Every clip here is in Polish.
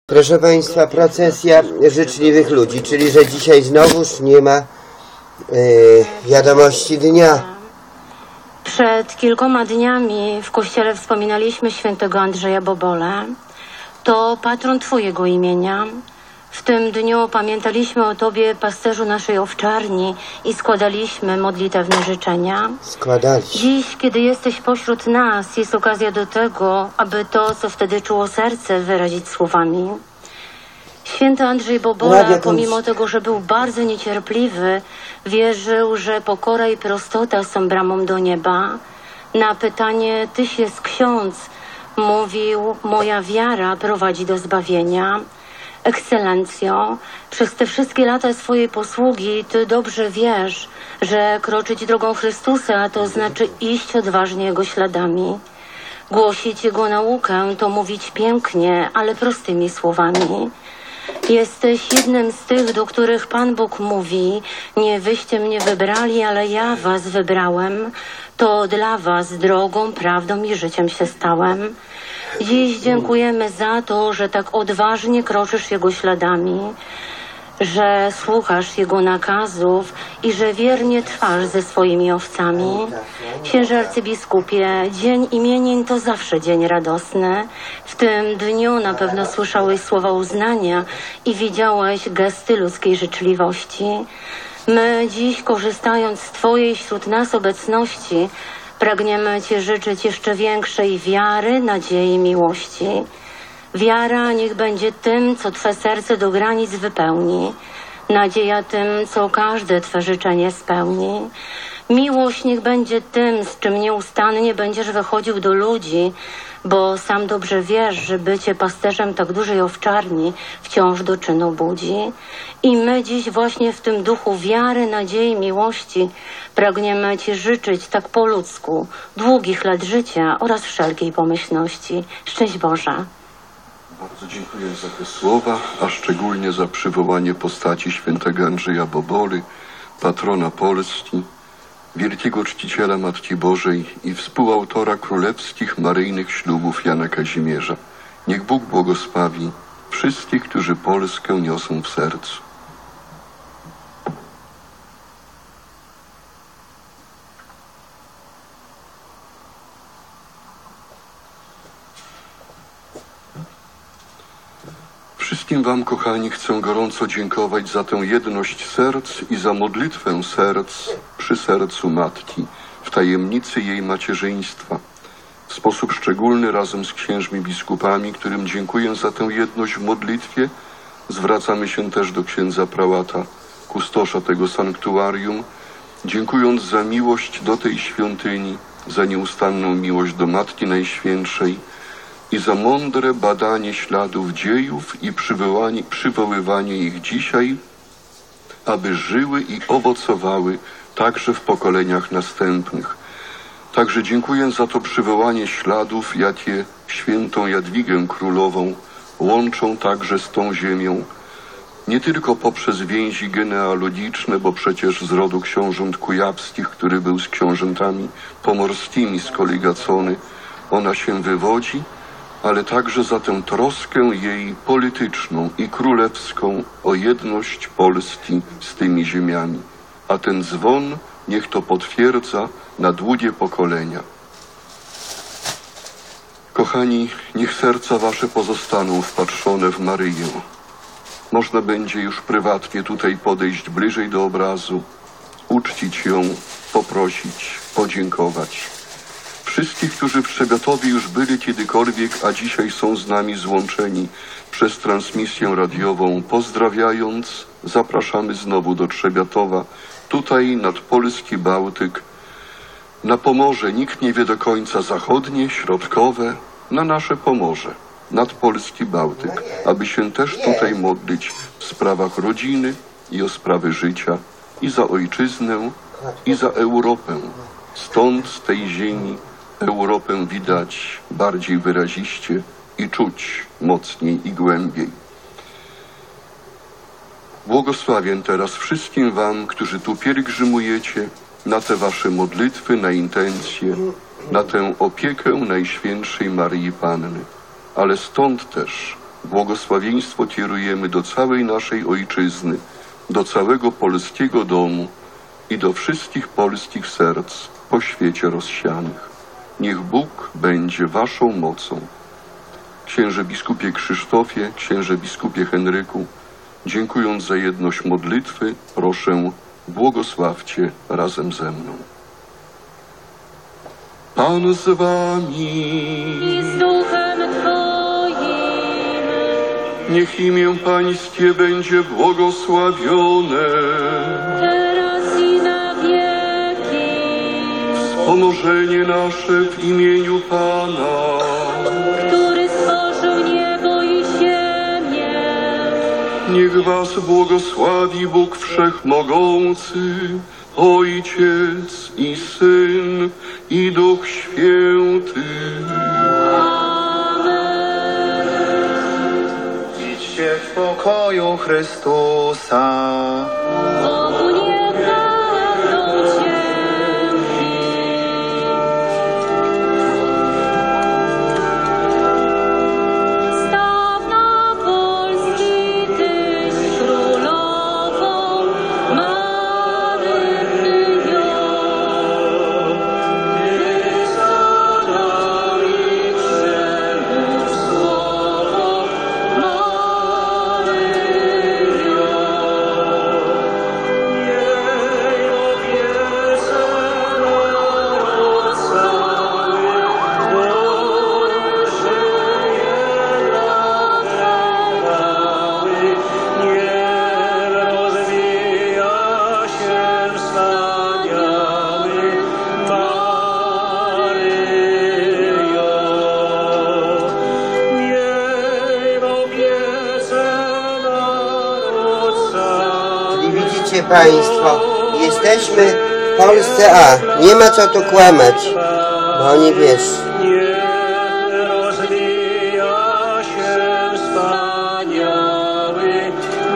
Proszę Państwa, procesja życzliwych ludzi, czyli że dzisiaj znowuż nie ma wiadomości dnia. Przed kilkoma dniami w kościele wspominaliśmy świętego Andrzeja Bobole. To patron Twojego imienia. W tym dniu pamiętaliśmy o Tobie, pasterzu naszej owczarni, i składaliśmy modlitewne życzenia. Dziś, kiedy jesteś pośród nas, jest okazja do tego, aby to, co wtedy czuło serce, wyrazić słowami. Święty Andrzej Bobola, pomimo tego, że był bardzo niecierpliwy, wierzył, że pokora i prostota są bramą do nieba. Na pytanie: Tyś jest ksiądz, mówił: moja wiara prowadzi do zbawienia. Ekscelencjo, przez te wszystkie lata swojej posługi Ty dobrze wiesz, że kroczyć drogą Chrystusa to znaczy iść odważnie Jego śladami. Głosić Jego naukę to mówić pięknie, ale prostymi słowami. Jesteś jednym z tych, do których Pan Bóg mówi: nie wyście mnie wybrali, ale ja was wybrałem. To dla was drogą, prawdą i życiem się stałem. Dziś dziękujemy za to, że tak odważnie kroczysz Jego śladami, że słuchasz Jego nakazów i że wiernie trwasz ze swoimi owcami. Księże arcybiskupie, dzień imienin to zawsze dzień radosny. W tym dniu na pewno słyszałeś słowa uznania i widziałeś gesty ludzkiej życzliwości. My dziś, korzystając z Twojej wśród nas obecności, pragniemy Ci życzyć jeszcze większej wiary, nadziei i miłości. Wiara niech będzie tym, co Twe serce do granic wypełni. Nadzieja tym, co każde Twe życzenie spełni. Miłość niech będzie tym, z czym nieustannie będziesz wychodził do ludzi, bo sam dobrze wiesz, że bycie pasterzem tak dużej owczarni wciąż do czynu budzi. I my dziś właśnie w tym duchu wiary, nadziei, miłości pragniemy Ci życzyć tak po ludzku długich lat życia oraz wszelkiej pomyślności. Szczęść Boże. Bardzo dziękuję za te słowa, a szczególnie za przywołanie postaci świętego Andrzeja Boboli, patrona Polski, wielkiego czciciela Matki Bożej i współautora królewskich maryjnych ślubów Jana Kazimierza. Niech Bóg błogosławi wszystkich, którzy Polskę niosą w sercu. Wszystkim Wam, kochani, chcę gorąco dziękować za tę jedność serc i za modlitwę serc przy sercu Matki, w tajemnicy jej macierzyństwa. W sposób szczególny razem z księżmi biskupami, którym dziękuję za tę jedność w modlitwie, zwracamy się też do księdza prałata, kustosza tego sanktuarium, dziękując za miłość do tej świątyni, za nieustanną miłość do Matki Najświętszej, i za mądre badanie śladów dziejów i przywoływanie ich dzisiaj, aby żyły i owocowały także w pokoleniach następnych. Także dziękuję za to przywołanie śladów, jakie świętą Jadwigę Królową łączą także z tą ziemią, nie tylko poprzez więzi genealogiczne, bo przecież z rodu książąt kujawskich, który był z książętami pomorskimi skoligacony, ona się wywodzi, ale także za tę troskę jej polityczną i królewską o jedność Polski z tymi ziemiami. A ten dzwon niech to potwierdza na długie pokolenia. Kochani, niech serca wasze pozostaną wpatrzone w Maryję. Można będzie już prywatnie tutaj podejść bliżej do obrazu, uczcić ją, poprosić, podziękować. Wszystkich, którzy w Trzebiatowie już byli kiedykolwiek, a dzisiaj są z nami złączeni przez transmisję radiową, pozdrawiając, zapraszamy znowu do Trzebiatowa, tutaj nad polski Bałtyk, na Pomorze, nikt nie wie do końca, zachodnie, środkowe, na nasze Pomorze, nad polski Bałtyk, aby się też tutaj modlić w sprawach rodziny i o sprawy życia, i za ojczyznę, i za Europę. Stąd, z tej ziemi, Europę widać bardziej wyraziście i czuć mocniej i głębiej. Błogosławię teraz wszystkim Wam, którzy tu pielgrzymujecie, na te Wasze modlitwy, na intencje, na tę opiekę Najświętszej Maryi Panny. Ale stąd też Błogosławieństwo kierujemy do całej naszej ojczyzny, do całego polskiego domu i do wszystkich polskich serc po świecie rozsianych. Niech Bóg będzie waszą mocą. Księże biskupie Krzysztofie, księże biskupie Henryku, dziękując za jedność modlitwy, proszę, błogosławcie razem ze mną. Pan z wami. I z duchem Twoim. Niech imię Pańskie będzie błogosławione. Teraz i na wieki. Wspomożenie nasze w imieniu Pana. Który stworzył niebo i ziemię. Niech was błogosławi Bóg Wszechmogący, Ojciec i Syn i Duch Święty. Idźcie w pokoju Chrystusa. Bogu niech będą dzięki. Staw na Polski Tyś królową Maryjo. Tyś zadał i przemów słowo Maryjo. Czyli widzicie Państwo, jesteśmy w Polsce A. Nie ma co tu kłamać, bo oni wiesz. Rozwija się wspaniały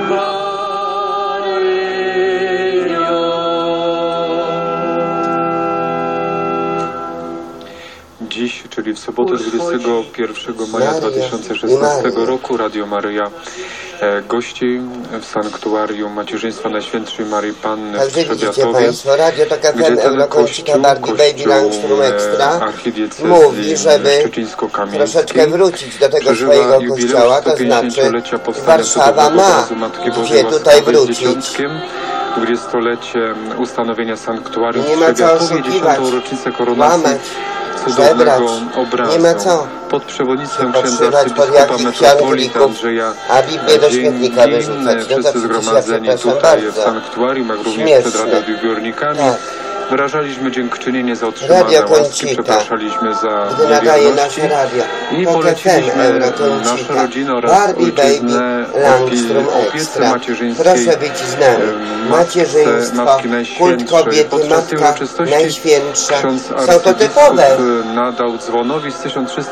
Dziś, czyli w sobotę 21 maja Maria, 2016 Maria. roku Radio Maryja gości w sanktuarium Macierzyństwa Najświętszej Maryi Panny w Także widzicie Trzebiatowie, Państwo, Radio Tok FM, gdzie ten Eurokącika, Barbie Baby Langstrom Extra archidiecezji mówi, żeby szczecińsko-kamieńskiej troszeczkę wrócić do tego przeżywa swojego jubileusz kościoła, to znaczy 150-lecia powstania Warszawa cudownego ma obrazu Matki Bożej gdzie tutaj Łaskawej z wrócić. Dzieciątkiem, 20-lecie ustanowienia sanktuarium Nie w ma co Trzebiatowie, oszukiwać, 10. rocznicę koronacji łamać, cudownego żebrać. obrazu. Nie ma co pod przewodnictwem się księdza podszywać pod arcybiskupa jakichś metropolita Anglików, Andrzeja a Biblię do śmietnika Dzięgi, wyrzucać. No to wszyscy przecież ja zgromadzeni przepraszam tutaj w bardzo. sanktuarium, jak również Śmieszne. przed radioodbiornikami. Tak. Wyrażaliśmy dziękczynienie za otrzymane Radio łaski, Końcita, przepraszaliśmy za gdy nadaje niewierności nasze radio. i Tok FM, poleciliśmy Eurokącika, nasze rodziny oraz Barbie Baby ojczyznę Langstrom opiece Extra. macierzyńskiej. Proszę być z nami. Macierzyństwo, Matki kult Najświętszej. kobiety, Podczas tej Matka uroczystości Najświętsza. ksiądz Są to arcybiskup typowe nadał dzwonowi z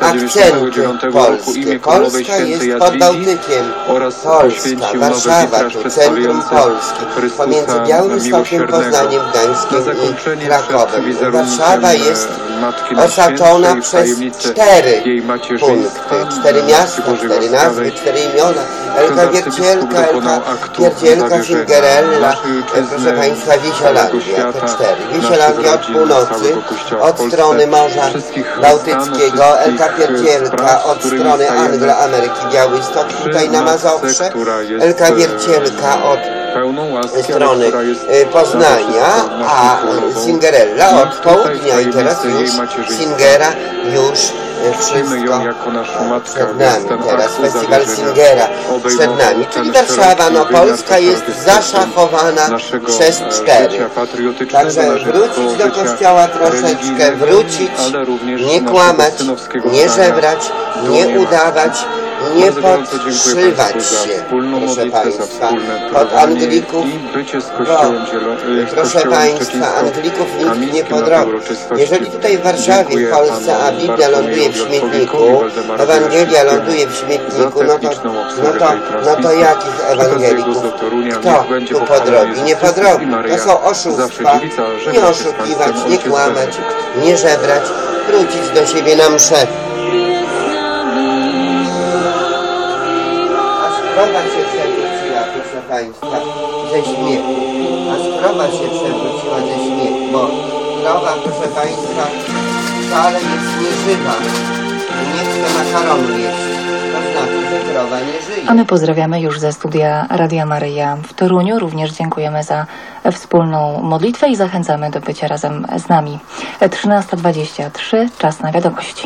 1399 roku polskie. imię królowej Polska świętej jest pod Jadwigi Bałtykiem. oraz Polska, poświęcił nowy Warszawa, witraż tu centrum przedstawiający Polski. Chrystusa Pomiędzy Białymstokiem, Miłosiernego. Poznaniem, Na Gdańskiem i zakończenie Krakowem. przed wizerunkiem Warszawa jest Matki osaczona Najświętszej, przez tajemnicy 4 jej macierzyństwa, punkty, 4 miasta, Bożej 4 nazwy, łaskawej. 4 imiona. Elka Ksiądz Wiercielka, arcybiskup dokonał Elka aktu Pierdzielka, zawierzenia Fingerella, naszej ojczyzny, proszę Państwa, całego Wiesialandia, świata, te 4. naszych Wiesialandia od rodzin, północy, całego Kościoła w od Polsce, strony Morza wszystkich Bałtyckiego, stanów, Elka wszystkich Pierdzielka, spraw, od z którymi strony stajemy Anglo-Ameryki, Białystok, przy tutaj na matce, Mazowsze, która jest, Elka Wiercielka od pełną łaski, strony która jest Poznania, a Singerella od południa i teraz już Singera już Prosimy wszystko ją jako naszą matkę, przed więc nami. ten Teraz akt festiwal zawierzenia Singera obejmował przed nami, czyli ten Warszawa, no szeroki wymiar, Polska jest szerokie zaszachowana naszego przez 4. życia patriotycznego, Także naszego wrócić do życia kościoła troszeczkę, religijnego, wrócić, ale również nie naszego kłamać, synowskiego nie zdania żebrać, do nie nieba. udawać, nie Bardzo gorąco dziękuję podszywać Państwu za się, wspólną proszę modlitwę, za Państwa, wspólne pod prowadzącie Anglików. i bycie z Kościołem Proszę Państwa, Anglików nikt nie podrobi. Jeżeli tutaj w Warszawie, w Polsce, a Biblia ląduje w śmietniku, Ewangelia ląduje w śmietniku, no to jakich ewangelików? Kto tu podrobi? Nie podrobi. To są oszustwa. Nie oszukiwać, nie kłamać, nie żebrać, wrócić do siebie na mszę. Jest z nami, skroba się przewróciła, proszę Państwa, ze śmiechu. A skroba się przewróciła ze śmiechu, bo krowa, proszę Państwa, wcale jest nieżywa. Nie chce makaronu jeść. To znaczy, że krowa nie żyje. A my pozdrawiamy już ze studia Radia Maryja w Toruniu. Również dziękujemy za wspólną modlitwę i zachęcamy do bycia razem z nami. 13:23, czas na wiadomości.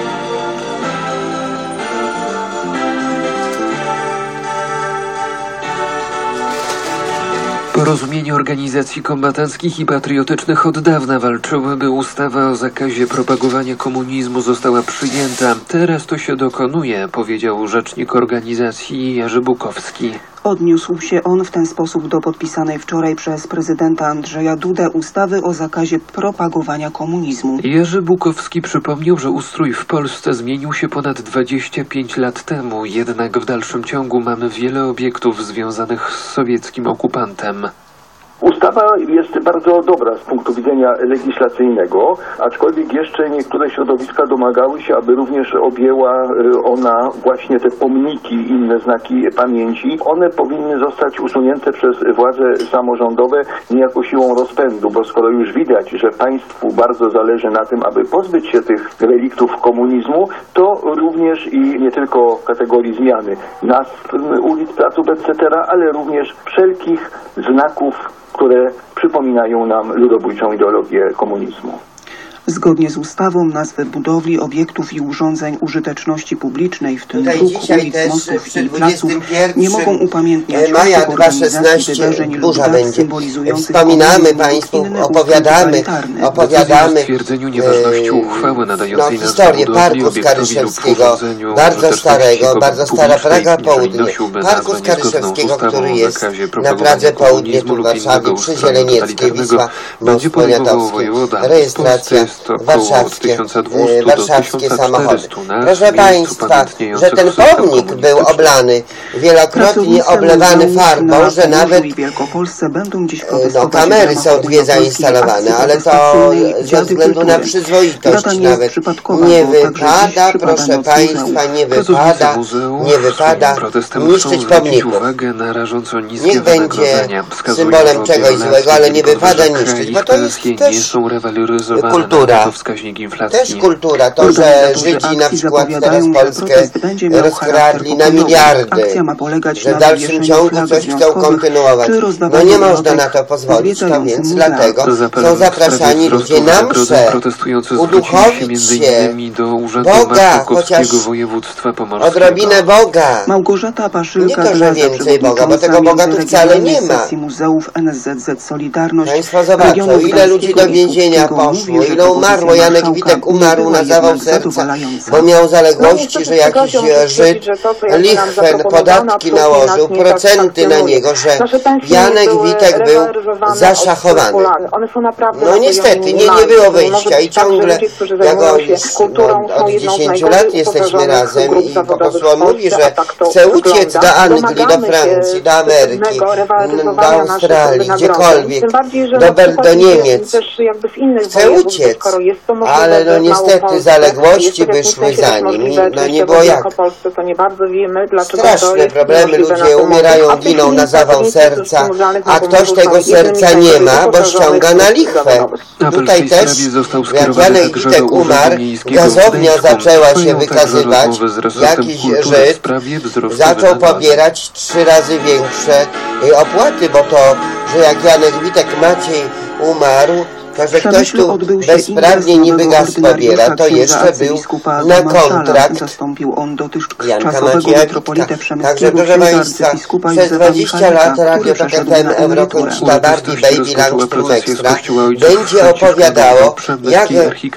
Porozumienie organizacji kombatanckich i patriotycznych od dawna walczyły, by ustawa o zakazie propagowania komunizmu została przyjęta. Teraz to się dokonuje, powiedział rzecznik organizacji Jerzy Bukowski. Odniósł się on w ten sposób do podpisanej wczoraj przez prezydenta Andrzeja Dudę ustawy o zakazie propagowania komunizmu. Jerzy Bukowski przypomniał, że ustrój w Polsce zmienił się ponad 25 lat temu, jednak w dalszym ciągu mamy wiele obiektów związanych z sowieckim okupantem. Ustawa jest bardzo dobra z punktu widzenia legislacyjnego, aczkolwiek jeszcze niektóre środowiska domagały się, aby również objęła ona właśnie te pomniki i inne znaki pamięci. One powinny zostać usunięte przez władze samorządowe niejako siłą rozpędu, bo skoro już widać, że państwu bardzo zależy na tym, aby pozbyć się tych reliktów komunizmu, to również i nie tylko kategorii zmiany nazw ulic, placów, etc., ale również wszelkich znaków, które przypominają nam ludobójczą ideologię komunizmu. Zgodnie z ustawą nazwy budowli, obiektów i urządzeń użyteczności publicznej, w tym Tutaj dróg, dzisiaj ulic, też mostów przy i placów, 21 nie mogą upamiętniać maja osób, organizacji, 2016 wydarzeń lub burza dat będzie. symbolizujących Wspominamy komunizm lub Państwu, inne opowiadamy Decyzja o stwierdzeniu nieważności uchwały nadającej nazwę historię budowli, Parku obiektowi lub Skaryszewskiego, urządzeniu bardzo użyteczności starego, bardzo stara publicznej, Praga jeżeli Południe. nosiłby Parku nazwę niezgodną z Skaryszewskiego, ustawą który o jest zakazie na propagowania Pradze Południe, komunizmu tu w lub Warszawie, innego przy ustroju Zielenieckiej, totalitarnego, Wisła, będzie most podejmował Poniatowski, wojewoda. rejestracja W Polsce jest około warszawskie, 1200 do warszawskie samochody. 1400 nazw, Proszę miejsc Państwa, upamiętniających że ten system pomnik był komunistyczny. oblany, wielokrotnie oblewany farbą, że nawet kamery są dwie zainstalowane, ale to ze względu na przyzwoitość nawet. Nie wypada, proszę Państwa, nie wypada niszczyć pomników. Niech będzie symbolem czegoś złego, ale nie wypada niszczyć, bo to jest też kultura. Też kultura, to, że Żydzi na przykład teraz Polskę rozkradli na miliardy, że w dalszym ciągu coś chcą kontynuować. No nie można na to pozwolić, to więc dlatego są zapraszani ludzie na mszę, uduchowić się Boga, chociaż odrobinę Boga. Małgorzata Nie to, że więcej Boga, bo tego Boga tu wcale nie ma. Muzeów NSZZ Solidarność. Państwo zobaczą, ile ludzi do więzienia poszło, ile umarło. Janek Witek umarł na zawał serca, bo miał zaległości, że jakiś Żyd lichwen podatki nałożył, procenty na niego, że Janek Witek był zaszachowany. No niestety, nie było wyjścia i ciągle, jako od 10 lat jesteśmy razem i po prostu on mówi, że chce uciec do Anglii, do Francji, do Ameryki, do Australii, gdziekolwiek, do Niemiec. Chce uciec, ale no niestety zaległości wyszły za nim. No nie było jak. Straszne problemy, ludzie umierają, giną na zawał serca, a ktoś tego serca nie ma, bo ściąga na lichwę. Tutaj też, jak Janek Witek umarł, gazownia zaczęła się wykazywać, jakiś Żyd zaczął pobierać 3 razy większe opłaty, bo to, że jak Janek Witek Maciej umarł, to, że ktoś tu bezprawnie niby gaz pobiera, to jeszcze był na kontrakt Janka Macieja Witka. Także proszę Państwa, przez 20 lat Radio Tok FM Eurokończyta Barbie Baby Lunch Room Extra będzie opowiadało, jak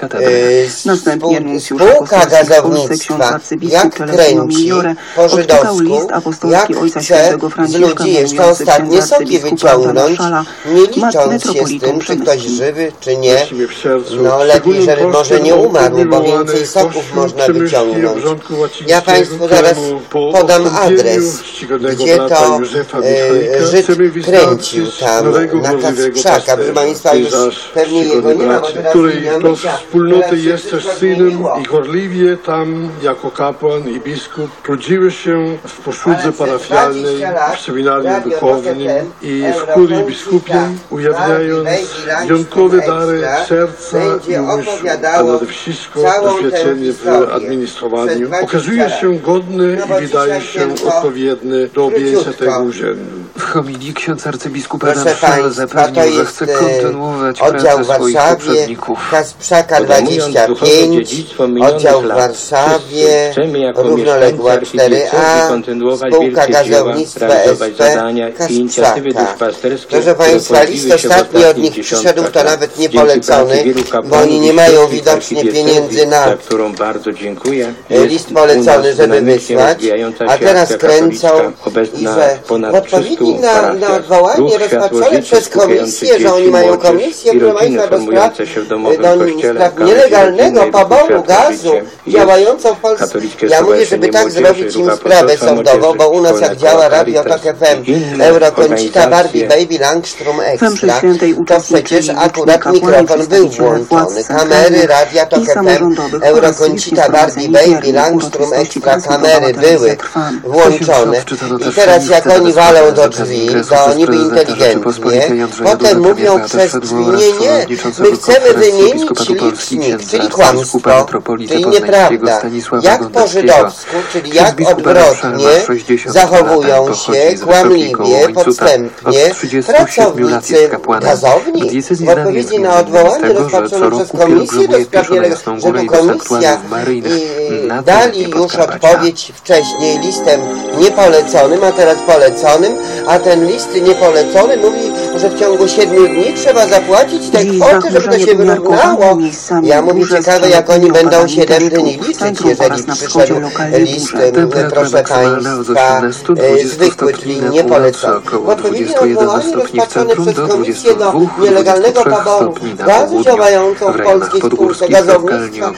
spółka gazownictwa, jak kręci po żydowsku, jak chce z ludzi jeszcze ostatnie soki wyciągnąć, nie licząc się z tym, czy ktoś żywy, czy nie. No lepiej, żeby może nie umarł, bo więcej soków można wyciągnąć. Ja Państwu zaraz podam adres, gdzie to Żyd kręcił tam na Kacprzaka. Proszę Państwa, już pewnie jego nie ma, bo teraz której to wspólnoty jest też synem i gorliwie tam jako kapłan i biskup trudziły się w posłudze parafialnej, w seminarium duchownym i w kurii biskupiej, ujawniając wyjątkowe dary serca i umysłu, a nade wszystko doświadczenie w administrowaniu. Okazuje się godny i wydaje się odpowiedni do objęcia tego urzędu. W homilii ksiądz arcybiskup Adam Szal zapewnił, że chce kontynuować oddział pracę w swoich Warszawie, poprzedników. Kacprzaka 25, oddział w Warszawie, równoległa 4A, spółka gazownictwa SP Kacprzaka. Proszę Państwa, list ostatni od nich przyszedł, to nawet nie polecony, bo oni nie mają widocznie pieniędzy na list polecony, żeby wysłać, a teraz kręcą i że odpowiedzi na odwołanie rozpatrzone przez komisję, że oni mają komisję, proszę Państwa, do spraw nielegalnego poboru gazu działającą w Polsce. Ja mówię, żeby tak zrobić im sprawę sądową, bo u nas jak działa Radio Tok FM, Eurokoncita, Barbie, Baby, Langstrom Extra, to przecież akurat mikrofon był włączony. Kamery Radia Tok FM, Eurokoncita, Barbie, Baby, Langstrom Extra, kamery były włączone. I teraz jak oni walą do drzwi, to niby inteligentnie, potem mówią przez drzwi, nie, my chcemy wymienić licznik, czyli kłamstwo, czyli nieprawda. Jak po żydowsku, czyli jak odwrotnie zachowują się kłamliwie, podstępnie pracownicy gazowni. W odpowiedzi na odwołanie rozpatrzone przez komisję do spraw nielegalnego, żeby komisja dali już odpowiedź wcześniej listem niepoleconym, a teraz poleconym, a ten list niepolecony mówi, że w ciągu 7 dni trzeba zapłacić te kwoty, żeby to się wyrównało. Ja mówię, ciekawe jak oni będą 7 dni liczyć, jeżeli przyszedł list, proszę Państwa, zwykły, czyli niepolecony. W odpowiedzi na odwołanie rozpatrzone przez komisję do nielegalnego poboru gazu działającą w polskiej spółce gazownictwa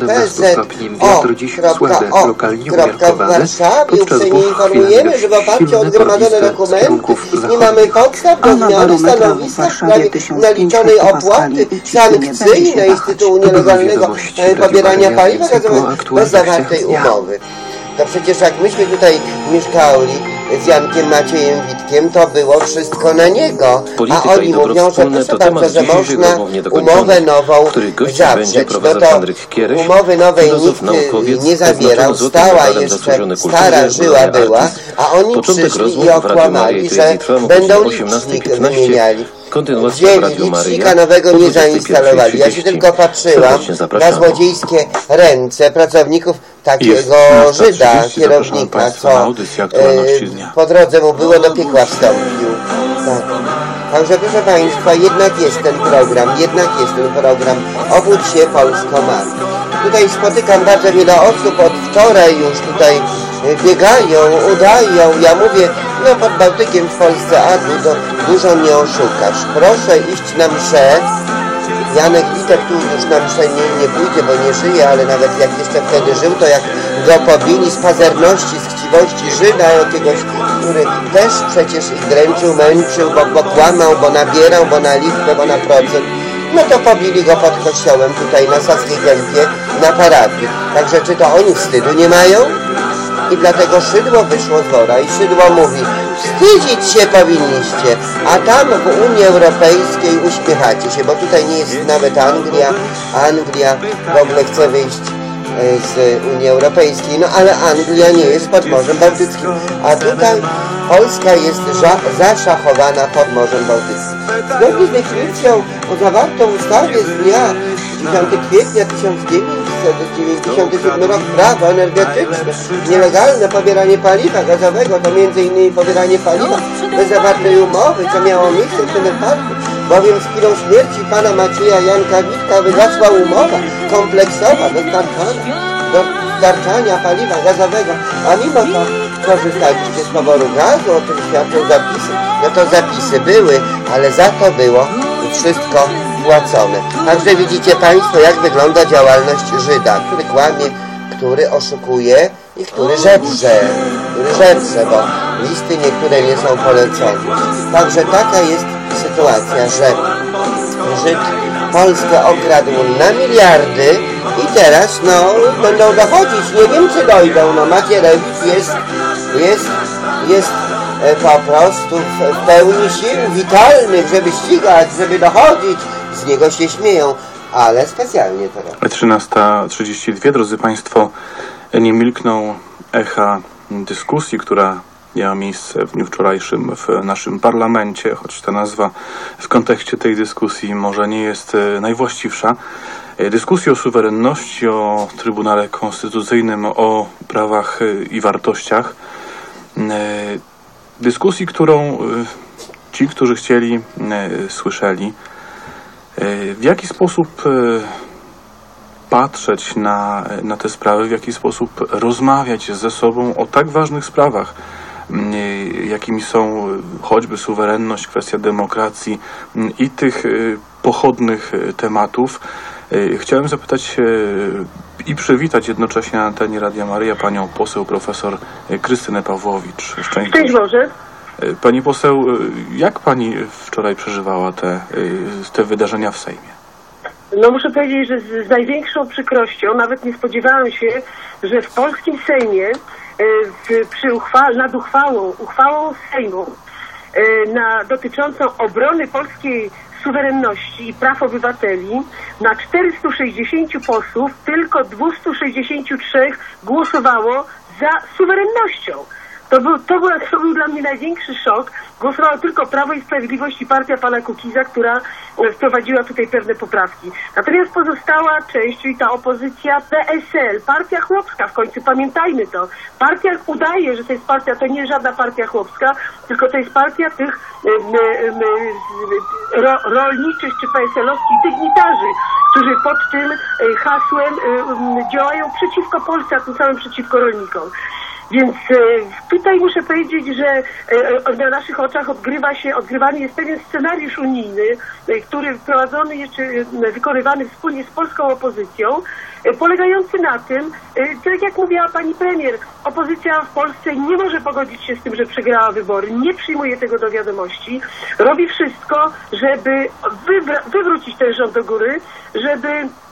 SPZO.o. w Warszawie uprzejmie informujemy, że w oparciu o zgromadzone dokumenty nie mamy podstaw do zmiany stanowiska w sprawie naliczonej opłaty sankcyjnej z tytułu nielegalnego pobierania paliwa gazowego bez zawartej umowy. To przecież jak myśmy tutaj mieszkali z Jankiem Maciejem Witkiem, to było wszystko na niego. A oni mówią, że proszę bardzo, że można umowę nową zawrzeć. No to umowy nowej nikt nie zabierał, stała jeszcze, stara żyła była, a oni przyszli i okłamali, że będą licznik wymieniali. Wzięli licznika nowego, nie zainstalowali. Ja się tylko patrzyłam na złodziejskie ręce pracowników takiego Żyda, kierownika, co po drodze mu było do piekła wstąpił. Tak. Także proszę Państwa, jednak jest ten program, Obudź się Polsko ma. Tutaj spotykam bardzo wiele osób, od wczoraj już tutaj biegają, udają. Ja mówię, no pod Bałtykiem w Polsce, a dużo nie oszukasz. Proszę iść na mszę. Janek Witek tu już na mszę nie pójdzie, bo nie żyje, ale nawet jak jeszcze wtedy żył, to jak go pobili z pazerności, z chciwości Żyda jakiegoś, który też przecież ich dręczył, męczył, bo kłamał, bo nabierał, bo na lichwę, bo na procent. No to pobili go pod kościołem tutaj na Saskiej Kępie, na parafii. Także czy to oni wstydu nie mają? I dlatego Szydło wyszło z wora i Szydło mówi, wstydzić się powinniście, a tam w Unii Europejskiej uśmiechacie się, bo tutaj nie jest nawet Anglia. Anglia w ogóle chce wyjść z Unii Europejskiej, no ale Anglia nie jest pod Morzem Bałtyckim, a tutaj Polska jest zaszachowana pod Morzem Bałtyckim. Zgodnie z definicją zawartą w ustawie z dnia 10 kwietnia 1997 rok prawo energetyczne, nielegalne pobieranie paliwa gazowego to m.in. pobieranie paliwa bez zawartej umowy, co miało miejsce w tym wypadku, bowiem z chwilą śmierci pana Macieja Janka Witka wygasła umowa kompleksowa dostarczania paliwa gazowego, a mimo to korzystaliście z poboru gazu, o czym świadczą zapisy. No to zapisy były, ale za to było wszystko płacone. Także widzicie Państwo, jak wygląda działalność Żyda, który kłamie, który oszukuje i który żebrze, bo listy niektóre nie są polecone. Także taka jest sytuacja, że Żyd Polskę okradł na miliardy i teraz będą dochodzić, nie wiem czy dojdą, Macierewicz jest po prostu w pełni sił witalnych, żeby ścigać, żeby dochodzić, z niego się śmieją, ale specjalnie to robią. 13:32, drodzy Państwo, nie milkną echa dyskusji, która miała miejsce w dniu wczorajszym w naszym parlamencie, choć ta nazwa w kontekście tej dyskusji może nie jest najwłaściwsza. Dyskusji o suwerenności, o Trybunale Konstytucyjnym, o prawach i wartościach. Dyskusji, którą ci, którzy chcieli, słyszeli. W jaki sposób patrzeć na te sprawy, w jaki sposób rozmawiać ze sobą o tak ważnych sprawach, jakimi są choćby suwerenność, kwestia demokracji i tych pochodnych tematów. Chciałem zapytać i przywitać jednocześnie na antenie Radia Maryja panią poseł profesor Krystynę Pawłowicz. Szczęść Boże. Pani poseł, jak pani wczoraj przeżywała te wydarzenia w Sejmie? No muszę powiedzieć, że z największą przykrością, nawet nie spodziewałam się, że w polskim Sejmie nad uchwałą Sejmu dotyczącą obrony polskiej suwerenności i praw obywateli, na 460 posłów tylko 263 głosowało za suwerennością. To był dla mnie największy szok. Głosowało tylko Prawo i Sprawiedliwość i partia pana Kukiza, która wprowadziła tutaj pewne poprawki. Natomiast pozostała część, czyli ta opozycja PSL, partia chłopska, w końcu pamiętajmy to. Partia udaje, że to jest partia, to nie żadna partia chłopska, tylko to jest partia tych rolniczych czy PSL-owskich dygnitarzy, którzy pod tym hasłem działają przeciwko Polsce, a tym samym przeciwko rolnikom. Więc tutaj muszę powiedzieć, że na naszych oczach odgrywany jest pewien scenariusz unijny, który wprowadzony jeszcze, wykonywany wspólnie z polską opozycją, polegający na tym, tak jak mówiła pani premier, opozycja w Polsce nie może pogodzić się z tym, że przegrała wybory, nie przyjmuje tego do wiadomości, robi wszystko, żeby wywrócić ten rząd do góry, żeby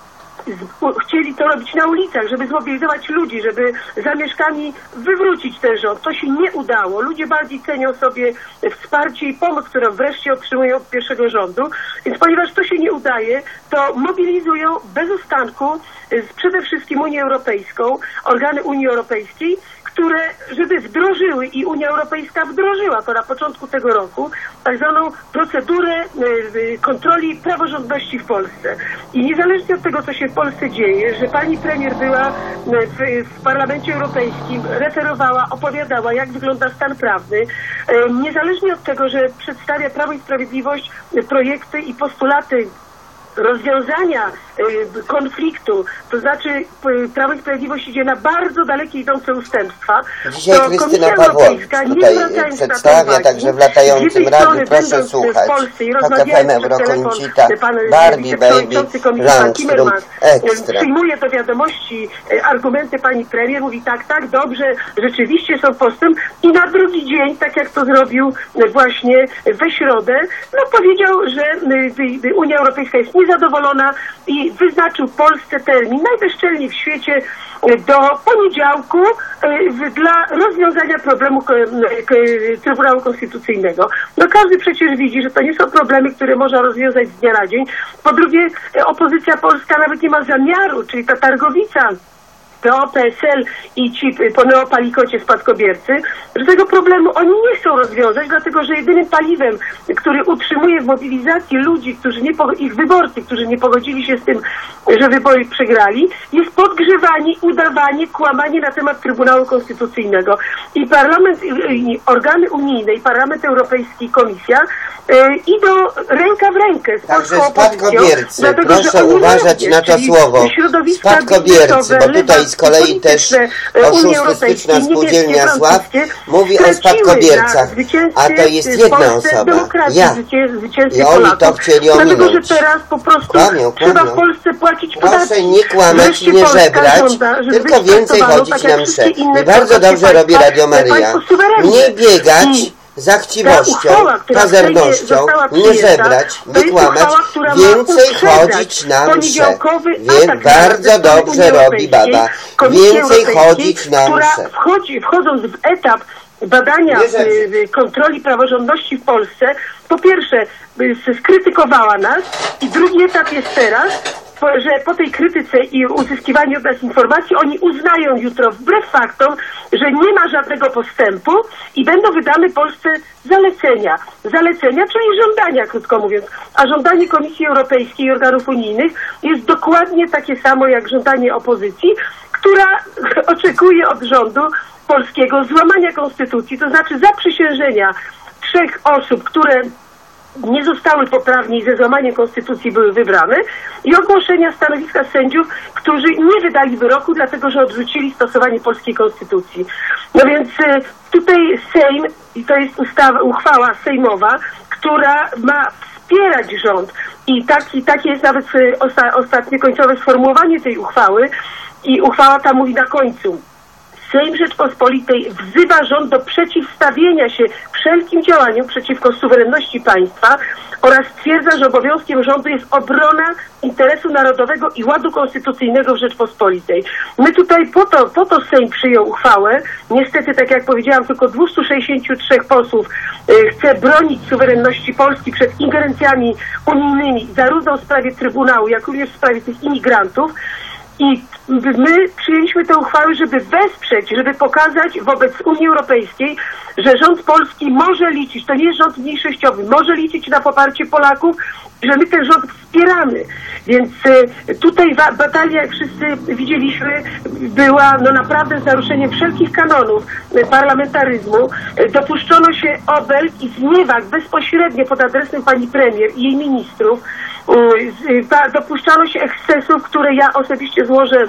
chcieli to robić na ulicach, żeby zmobilizować ludzi, żeby zamieszkami wywrócić ten rząd. To się nie udało. Ludzie bardziej cenią sobie wsparcie i pomoc, którą wreszcie otrzymują od pierwszego rządu. Więc ponieważ to się nie udaje, to mobilizują bez ustanku przede wszystkim Unię Europejską, organy Unii Europejskiej, które, żeby wdrożyły i Unia Europejska wdrożyła to na początku tego roku, tak zwaną procedurę kontroli praworządności w Polsce. I niezależnie od tego, co się w Polsce dzieje, że pani premier była w Parlamencie Europejskim, referowała, opowiadała, jak wygląda stan prawny, niezależnie od tego, że przedstawia Prawo i Sprawiedliwość projekty i postulaty rozwiązania konfliktu, to znaczy Prawo i Sprawiedliwość idzie na bardzo dalekie idące ustępstwa. Dzisiaj Krystyna Pawłowicz tutaj przedstawia, także w latającym radiu, proszę słuchać. Tok FM, Eurokoncita, Barbie, Baby, Langstrom, Ekstra. Przyjmuje do wiadomości argumenty pani premier, mówi tak, dobrze, rzeczywiście są postęp i na drugi dzień, tak jak to zrobił właśnie we środę, powiedział, że Unia Europejska jest niezadowolona i wyznaczył Polsce termin najbezczelniej w świecie do poniedziałku dla rozwiązania problemu Trybunału Konstytucyjnego. Każdy przecież widzi, że to nie są problemy, które można rozwiązać z dnia na dzień. Po drugie, opozycja polska nawet nie ma zamiaru, czyli ta targowica PO, PSL i ci po neopalikocie spadkobiercy, że tego problemu oni nie chcą rozwiązać, dlatego że jedynym paliwem, który utrzymuje w mobilizacji ludzi, ich wyborcy, którzy nie pogodzili się z tym, że wybory przegrali, jest podgrzewanie, udawanie, kłamanie na temat Trybunału Konstytucyjnego. I parlament, i organy unijne, i Parlament Europejski, i Komisja idą ręka w rękę z polską opozycją. Spadkobiercy, proszę uważać na to słowo. Spadkobiercy, bo tutaj z kolei też oszustyczna spółdzielnia Sław mówi o spadkobiercach, a to jest jedna osoba, ja. I oni to chcieli ominąć. Dlatego, że teraz po prostu trzeba w Polsce płacić podatki. Proszę nie kłamać i nie żebrać, tylko więcej chodzić na msze. I bardzo dobrze robi Radio Maryja. Nie biegać za chciwością, pazernością, nie żebrać, nie kłamać, więcej chodzić na msze. Więc bardzo dobrze robi baba. Więcej chodzić na msze. Wchodząc w etap badania kontroli praworządności w Polsce, po pierwsze skrytykowała nas i drugi etap jest teraz, że po tej krytyce i uzyskiwaniu od nas informacji oni uznają jutro wbrew faktom, że nie ma żadnego postępu i będą wydane Polsce zalecenia, czyli żądania, krótko mówiąc. A żądanie Komisji Europejskiej i organów unijnych jest dokładnie takie samo jak żądanie opozycji, która oczekuje od rządu polskiego złamania konstytucji, to znaczy zaprzysiężenia 3 osób, które nie zostały poprawnie i ze złamaniem konstytucji były wybrane i ogłoszenia stanowiska sędziów, którzy nie wydali wyroku, dlatego że odrzucili stosowanie polskiej konstytucji. No więc tutaj Sejm, i to jest uchwała sejmowa, która ma wspierać rząd i takie jest nawet ostatnie końcowe sformułowanie tej uchwały i uchwała ta mówi na końcu: Sejm Rzeczpospolitej wzywa rząd do przeciwstawienia się wszelkim działaniom przeciwko suwerenności państwa oraz stwierdza, że obowiązkiem rządu jest obrona interesu narodowego i ładu konstytucyjnego w Rzeczpospolitej. My tutaj po to Sejm przyjął uchwałę. Niestety, tak jak powiedziałam, tylko 263 posłów chce bronić suwerenności Polski przed ingerencjami unijnymi, zarówno w sprawie Trybunału, jak również w sprawie tych imigrantów. I my przyjęliśmy tę uchwałę, żeby wesprzeć, żeby pokazać wobec Unii Europejskiej, że rząd polski może liczyć, to nie jest rząd mniejszościowy, może liczyć na poparcie Polaków, że my ten rząd wspieramy. Więc tutaj batalia, jak wszyscy widzieliśmy, była naprawdę z naruszeniem wszelkich kanonów parlamentaryzmu. Dopuszczono się obelg i zniewag bezpośrednio pod adresem pani premier i jej ministrów. Dopuszczano się ekscesów, które ja osobiście złożę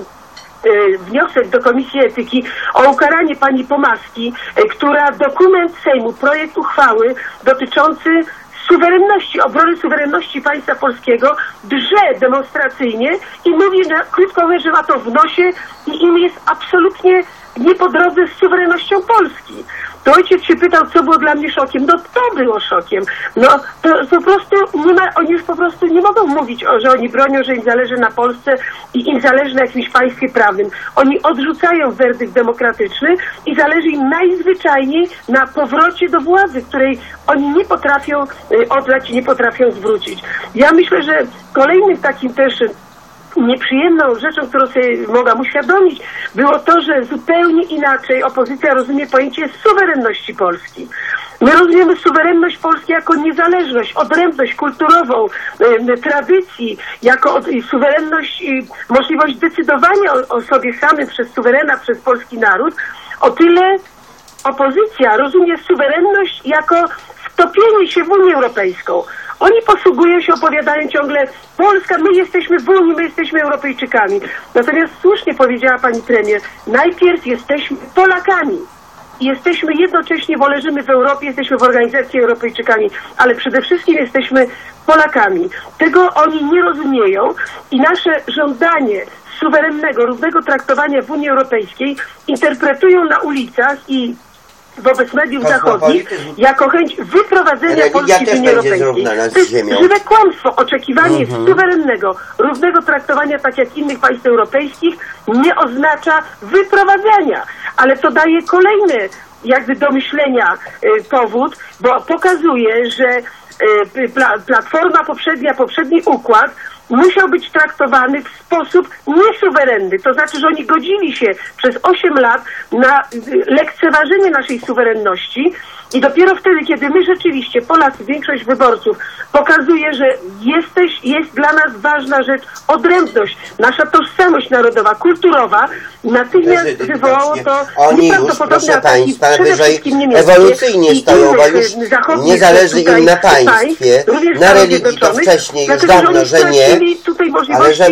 wniosek do Komisji Etyki o ukaranie pani Pomaski, która dokument Sejmu, projekt uchwały dotyczący suwerenności, obrony suwerenności państwa polskiego drze demonstracyjnie i mówi, krótko mówiąc, że ma to w nosie i im jest absolutnie nie po drodze z suwerennością Polski. To ojciec się pytał, co było dla mnie szokiem. No to było szokiem. No to po prostu nie ma, oni już po prostu nie mogą mówić, że oni bronią, że im zależy na Polsce i im zależy na jakimś państwie prawnym. Oni odrzucają werdykt demokratyczny i zależy im najzwyczajniej na powrocie do władzy, której oni nie potrafią oddać i nie potrafią zwrócić. Ja myślę, że kolejnym takim też nieprzyjemną rzeczą, którą sobie mogłam uświadomić, było to, że zupełnie inaczej opozycja rozumie pojęcie suwerenności Polski. My rozumiemy suwerenność Polski jako niezależność, odrębność kulturową, tradycji, jako suwerenność i możliwość decydowania o sobie samym przez suwerena, przez polski naród. O tyle opozycja rozumie suwerenność jako wtopienie się w Unię Europejską. Oni posługują się, opowiadają ciągle: Polska, my jesteśmy w Unii, my jesteśmy Europejczykami. Natomiast słusznie powiedziała pani premier, najpierw jesteśmy Polakami. Jesteśmy jednocześnie, bo leżymy w Europie, jesteśmy w organizacji Europejczykami, ale przede wszystkim jesteśmy Polakami. Tego oni nie rozumieją i nasze żądanie suwerennego, równego traktowania w Unii Europejskiej interpretują na ulicach i wobec mediów zachodnich jako chęć wyprowadzenia Polski z Unii Europejskiej. To jest żywe kłamstwo. Oczekiwanie suwerennego, równego traktowania tak jak innych państw europejskich nie oznacza wyprowadzenia, ale to daje kolejny jakby do myślenia powód, bo pokazuje, że Platforma poprzedni układ musiał być traktowany w sposób niesuwerenny. To znaczy, że oni godzili się przez 8 lat na lekceważenie naszej suwerenności i dopiero wtedy, kiedy my rzeczywiście, Polacy, większość wyborców, pokazuje, że jest dla nas ważna rzecz odrębność, nasza tożsamość narodowa, kulturowa, natychmiast wywołało to oni już, proszę państwa, wyżej ewolucyjnie stoją, bo już nie zależy im na państwie, na religii to wcześniej już dawno, że nie, ale żeby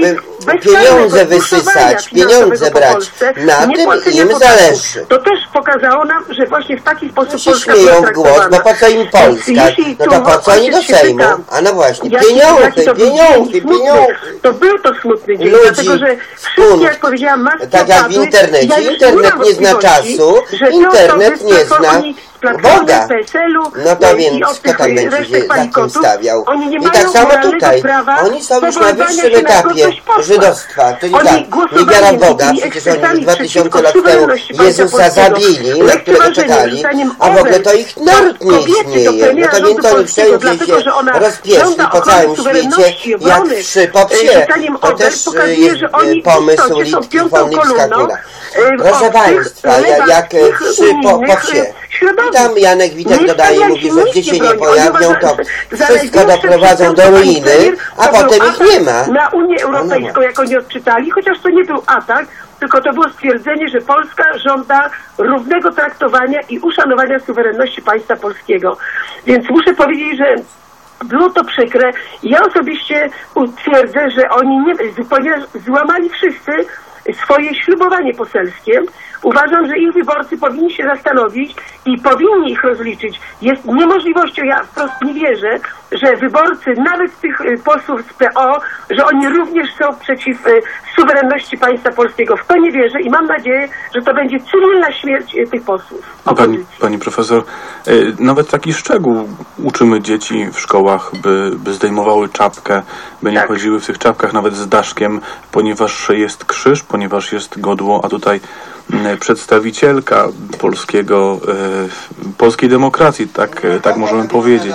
pieniądze wysysać, pieniądze brać. Na tym im zależy. To też pokazało nam, że właśnie w taki sposób się Polska śmieją była w głos, no po co im Polska? No to po co oni do Sejmu? A no właśnie, pieniądze. To był to smutny dzień, Ludzi, dlatego że wszystkie, jak powiedziałam, maski tak jak w internecie. Internet nie zna czasu, internet nie zna Boga. No to więc kto tam będzie się za tym stawiał? I tak samo tutaj. Oni są już na wyższym etapie żydostwa, czyli nie wiara w Boga. Przecież oni już 2000 lat temu Jezusa zabili, na którego czekali, a w ogóle to ich naród nie istnieje. No to więc oni wszędzie się rozpieszli po całym świecie, jak wszy po psie. To też jest pomysł Litki von Lipskakula. Proszę Państwa, jak wszy po psie. I tam Janek Witek dodaje, mówi, że gdzie się nie pojawią, to wszystko doprowadzą do ruiny, a potem ich nie ma. Na Unię Europejską, jak oni odczytali, chociaż to nie był atak, tylko to było stwierdzenie, że Polska żąda równego traktowania i uszanowania suwerenności państwa polskiego. Więc muszę powiedzieć, że było to przykre. Ja osobiście twierdzę, że oni ponieważ złamali wszyscy swoje ślubowanie poselskie, uważam, że ich wyborcy powinni się zastanowić i powinni ich rozliczyć. Jest niemożliwością, ja wprost nie wierzę, że wyborcy, nawet tych posłów z PO, że oni również są przeciw suwerenności państwa polskiego. W to nie wierzę i mam nadzieję, że to będzie cywilna śmierć tych posłów. Pani profesor, nawet taki szczegół uczymy dzieci w szkołach, by zdejmowały czapkę, by nie chodziły w tych czapkach nawet z daszkiem, ponieważ jest krzyż, ponieważ jest godło, a tutaj przedstawicielka polskiej demokracji, tak możemy powiedzieć,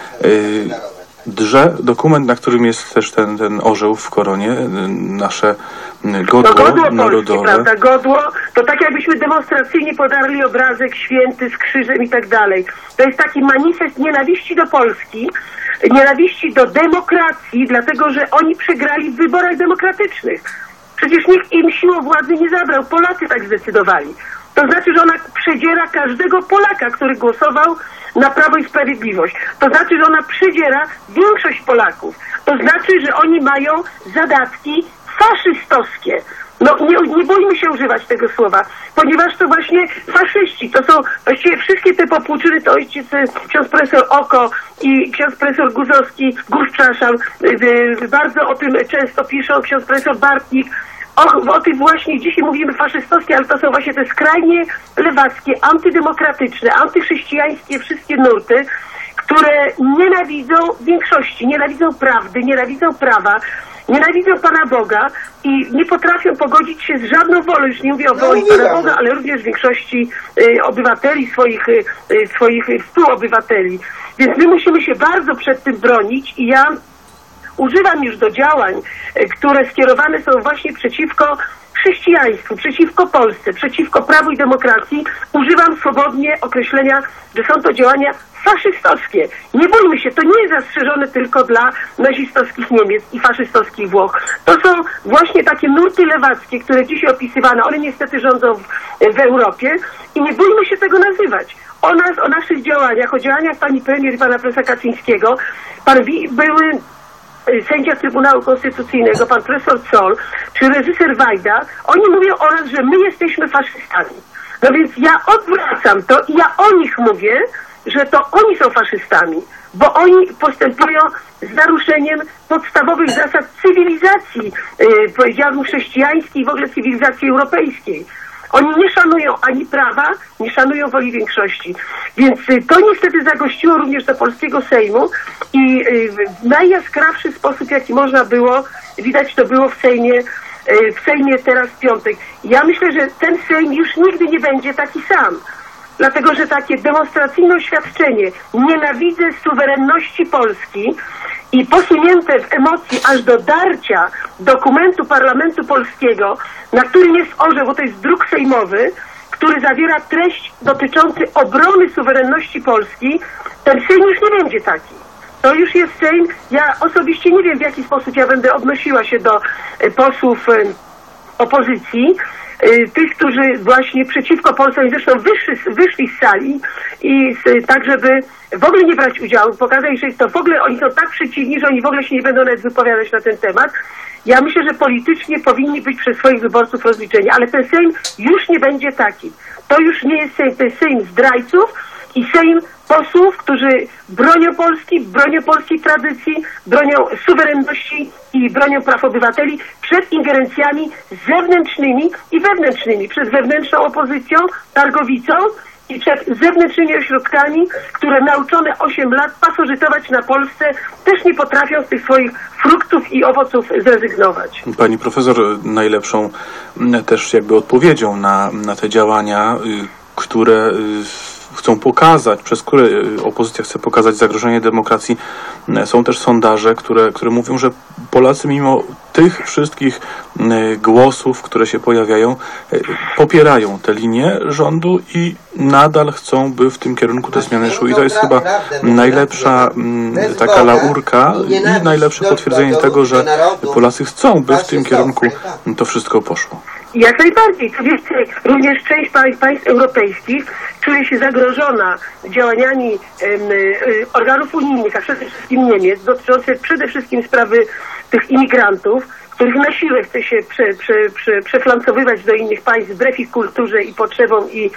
drze dokument, na którym jest też ten orzeł w koronie, nasze godło narodowe. Prawda? Godło, to tak jakbyśmy demonstracyjnie podarli obrazek święty z krzyżem i tak dalej. To jest taki manifest nienawiści do Polski, nienawiści do demokracji, dlatego że oni przegrali w wyborach demokratycznych. Przecież nikt im siłą władzy nie zabrał. Polacy tak zdecydowali. To znaczy, że ona przedziera każdego Polaka, który głosował na Prawo i Sprawiedliwość. To znaczy, że ona przedziera większość Polaków. To znaczy, że oni mają zadatki faszystowskie. No nie bójmy się używać tego słowa, ponieważ to właśnie faszyści, to są właściwie wszystkie te popłuczyny, to ksiądz profesor Oko i ksiądz profesor Guzowski, bardzo o tym często piszą, ksiądz profesor Bartnik, o tym właśnie dzisiaj mówimy faszystowskie, ale to są właśnie te skrajnie lewackie, antydemokratyczne, antychrześcijańskie wszystkie nurty, które nienawidzą większości, nienawidzą prawdy, nienawidzą prawa, nienawidzą Pana Boga i nie potrafią pogodzić się z żadną wolą, już nie mówię o woli Pana Boga, ale również większości obywateli, swoich współobywateli. Więc my musimy się bardzo przed tym bronić i ja używam już do działań, które skierowane są właśnie przeciwko chrześcijaństwu, przeciwko Polsce, przeciwko prawu i demokracji. Używam swobodnie określenia, że są to działania faszystowskie. Nie bójmy się, to nie jest zastrzeżone tylko dla nazistowskich Niemiec i faszystowskich Włoch. To są właśnie takie nurty lewackie, które dzisiaj opisywane, one niestety rządzą w Europie i nie bójmy się tego nazywać. O naszych działaniach, o działaniach pani premier i pana profesora Kaczyńskiego, były sędzia Trybunału Konstytucyjnego, pan profesor Zoll, czy reżyser Wajda, oni mówią o nas, że my jesteśmy faszystami. No więc ja odwracam to i ja o nich mówię, że to oni są faszystami, bo oni postępują z naruszeniem podstawowych zasad cywilizacji, powiedziałabym chrześcijańskiej i w ogóle cywilizacji europejskiej. Oni nie szanują ani prawa, nie szanują woli większości. Więc to niestety zagościło również do polskiego Sejmu i w najjaskrawszy sposób, jaki można było, widać to było w Sejmie teraz w piątek. Ja myślę, że ten Sejm już nigdy nie będzie taki sam. Dlatego, że takie demonstracyjne oświadczenie nienawidzę suwerenności Polski i posunięte w emocji aż do darcia dokumentu Parlamentu Polskiego, na którym jest orzeł, bo to jest druk sejmowy, który zawiera treść dotyczący obrony suwerenności Polski, ten Sejm już nie będzie taki. To już jest Sejm, ja osobiście nie wiem, w jaki sposób ja będę odnosiła się do posłów opozycji, tych, którzy właśnie przeciwko Polsce, i zresztą wyszli z sali i tak, żeby w ogóle nie brać udziału, pokazać, że to w ogóle oni są tak przeciwni, że oni w ogóle się nie będą nawet wypowiadać na ten temat. Ja myślę, że politycznie powinni być przez swoich wyborców rozliczeni, ale ten Sejm już nie będzie taki. To już nie jest Sejm, to jest Sejm zdrajców i Sejm posłów, którzy bronią Polski, bronią polskiej tradycji, bronią suwerenności i bronią praw obywateli przed ingerencjami zewnętrznymi i wewnętrznymi, przed wewnętrzną opozycją, targowicą i przed zewnętrznymi ośrodkami, które nauczone 8 lat pasożytować na Polsce, też nie potrafią z tych swoich fruktów i owoców zrezygnować. Pani profesor, najlepszą też jakby odpowiedzią na te działania, które chcą pokazać, przez które opozycja chce pokazać zagrożenie demokracji, są też sondaże, które mówią, że Polacy mimo tych wszystkich głosów, które się pojawiają, popierają tę linię rządu i nadal chcą, by w tym kierunku te zmiany szły. I to jest chyba najlepsza taka laurka i najlepsze potwierdzenie tego, że Polacy chcą, by w tym kierunku to wszystko poszło. Jak najbardziej. Co więcej, również część państw europejskich czuje się zagrożona działaniami organów unijnych, a przede wszystkim Niemiec, dotyczące przede wszystkim sprawy tych imigrantów, których na siłę chce się przeflancowywać do innych państw wbrew ich kulturze i potrzebom i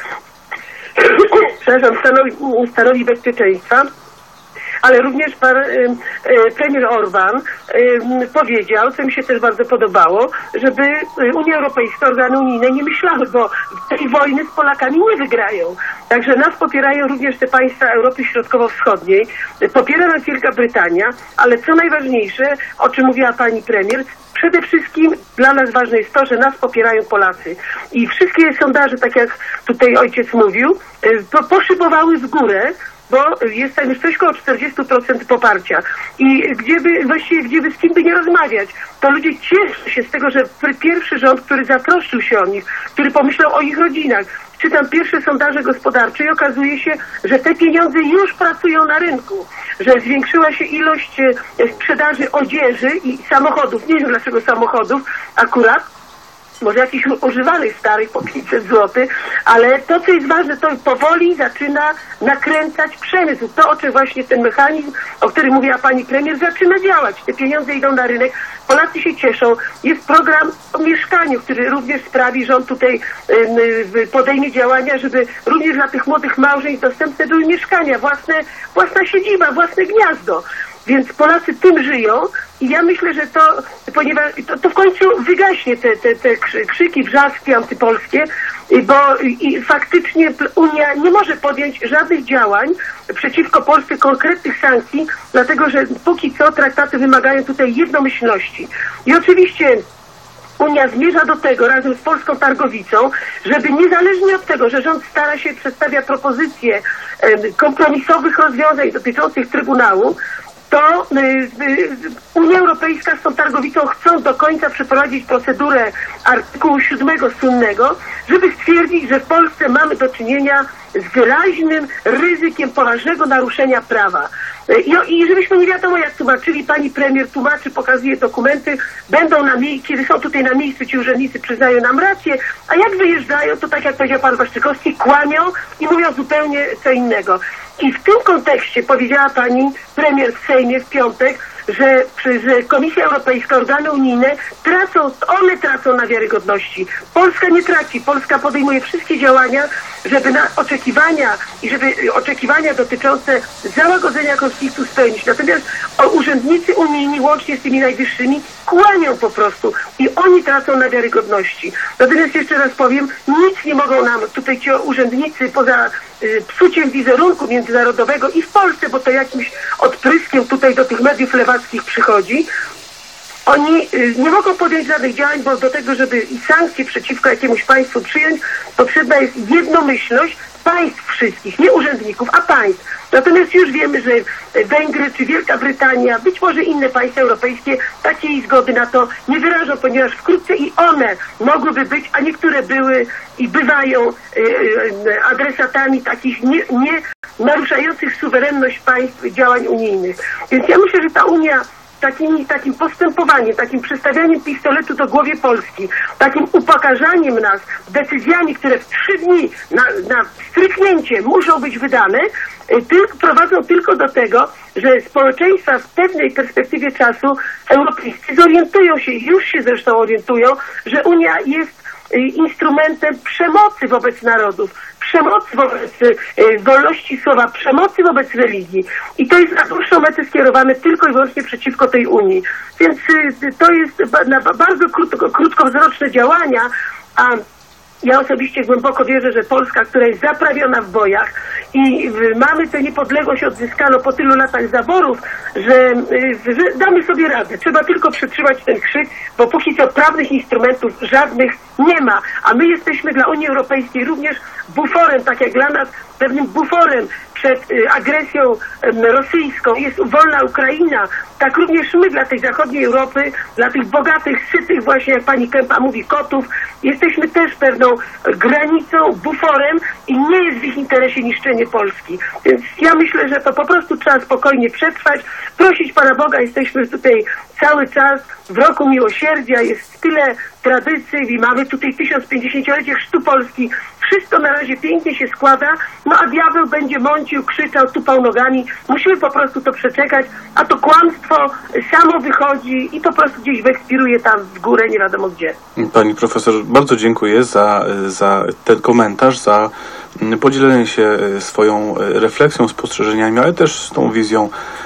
stanowi bezpieczeństwa. Ale również pan premier Orban powiedział, co mi się też bardzo podobało, żeby Unia Europejska, organy unijne nie myślały, bo tej wojny z Polakami nie wygrają. Także nas popierają również te państwa Europy Środkowo-Wschodniej, popiera nas Wielka Brytania, ale co najważniejsze, o czym mówiła pani premier, przede wszystkim dla nas ważne jest to, że nas popierają Polacy. I wszystkie sondaże, tak jak tutaj ojciec mówił, poszybowały w górę, bo jest tam już coś koło 40% poparcia. I gdzieby z kim by nie rozmawiać, to ludzie cieszą się z tego, że pierwszy rząd, który zatroszczył się o nich, który pomyślał o ich rodzinach, czytam pierwsze sondaże gospodarcze i okazuje się, że te pieniądze już pracują na rynku, że zwiększyła się ilość sprzedaży odzieży i samochodów, nie wiem dlaczego samochodów akurat, może jakichś używanych starych po 500 zł, ale to, co jest ważne, to powoli zaczyna nakręcać przemysł. To, o czym właśnie ten mechanizm, o którym mówiła pani premier, zaczyna działać. Te pieniądze idą na rynek, Polacy się cieszą. Jest program o mieszkaniu, który również sprawi, rząd tutaj podejmie działania, żeby również dla tych młodych małżeństw dostępne były mieszkania, własna siedziba, własne gniazdo. Więc Polacy tym żyją i ja myślę, że ponieważ to w końcu wygaśnie te krzyki, wrzaski antypolskie, bo faktycznie Unia nie może podjąć żadnych działań przeciwko Polsce, konkretnych sankcji, dlatego że póki co traktaty wymagają tutaj jednomyślności. I oczywiście Unia zmierza do tego razem z polską targowicą, żeby niezależnie od tego, że rząd przedstawia propozycje kompromisowych rozwiązań dotyczących Trybunału, to Unia Europejska z tą targowicą chcą do końca przeprowadzić procedurę artykułu 7 słynnego, żeby stwierdzić, że w Polsce mamy do czynienia z wyraźnym ryzykiem poważnego naruszenia prawa. I żebyśmy nie wiadomo jak tłumaczyli, pani premier tłumaczy, pokazuje dokumenty, kiedy są tutaj na miejscu, ci urzędnicy przyznają nam rację, a jak wyjeżdżają, to tak jak powiedział pan Waszczykowski, kłamią i mówią zupełnie co innego. I w tym kontekście powiedziała pani premier w Sejmie w piątek, że Komisja Europejska, organy unijne tracą na wiarygodności. Polska nie traci. Polska podejmuje wszystkie działania, żeby oczekiwania dotyczące załagodzenia konfliktu spełnić. Natomiast urzędnicy unijni, łącznie z tymi najwyższymi, kłamią po prostu i oni tracą na wiarygodności. Natomiast jeszcze raz powiem, nic nie mogą nam tutaj ci urzędnicy poza psuciem wizerunku międzynarodowego i w Polsce, bo to jakimś odpryskiem tutaj do tych mediów lewackich przychodzi. Oni nie mogą podjąć żadnych działań, bo do tego, żeby sankcje przeciwko jakiemuś państwu przyjąć, potrzebna jest jednomyślność państw wszystkich, nie urzędników, a państw. Natomiast już wiemy, że Węgry czy Wielka Brytania, być może inne państwa europejskie takiej zgody na to nie wyrażą, ponieważ wkrótce i one mogłyby być, a niektóre były i bywają adresatami takich nie naruszających suwerenność państw działań unijnych. Więc ja myślę, że ta Unia takim postępowaniem, takim przystawianiem pistoletu do głowy Polski, takim upokarzaniem nas decyzjami, które w 3 dni na stryknięcie muszą być wydane, prowadzą tylko do tego, że społeczeństwa w pewnej perspektywie czasu europejscy zorientują się, już się zresztą orientują, że Unia jest instrumentem przemocy wobec narodów, przemocy wobec wolności słowa, przemocy wobec religii. I to jest na dłuższą metę skierowane tylko i wyłącznie przeciwko tej Unii. Więc to jest bardzo krótkowzroczne działania, a ja osobiście głęboko wierzę, że Polska, która jest zaprawiona w bojach i mamy tę niepodległość odzyskaną po tylu latach zaborów, że damy sobie radę. Trzeba tylko przetrzymać ten krzyk, bo póki co prawnych instrumentów żadnych nie ma. A my jesteśmy dla Unii Europejskiej również buforem, tak jak dla nas, pewnym buforem przed agresją rosyjską. Jest wolna Ukraina. Tak również my dla tej zachodniej Europy, dla tych bogatych, sytych właśnie, jak pani Kępa mówi, kotów, jesteśmy też pewną granicą, buforem i nie jest w ich interesie niszczenie Polski. Więc ja myślę, że to po prostu trzeba spokojnie przetrwać, prosić Pana Boga, jesteśmy tutaj cały czas w roku miłosierdzia, jest tyle tradycji i mamy tutaj 1050-lecie chrztu Polski. Wszystko na razie pięknie się składa, no a diabeł będzie mącił, krzyczał, tupał nogami. Musimy po prostu to przeczekać, a to kłamstwo samo wychodzi i po prostu gdzieś wyekspiruje tam w górę, nie wiadomo gdzie. Pani profesor, bardzo dziękuję za ten komentarz, za podzielenie się swoją refleksją, spostrzeżeniami, ale też z tą wizją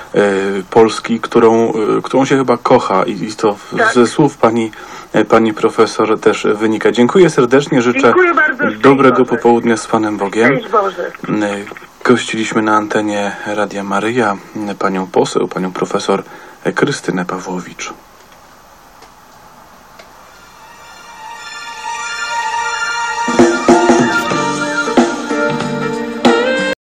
Polski, którą się chyba kocha i to ze słów pani profesor też wynika. Dziękuję serdecznie, życzę dobrego popołudnia z Panem Bogiem. Cześć Boże. Gościliśmy na antenie Radia Maryja panią poseł, panią profesor Krystynę Pawłowicz.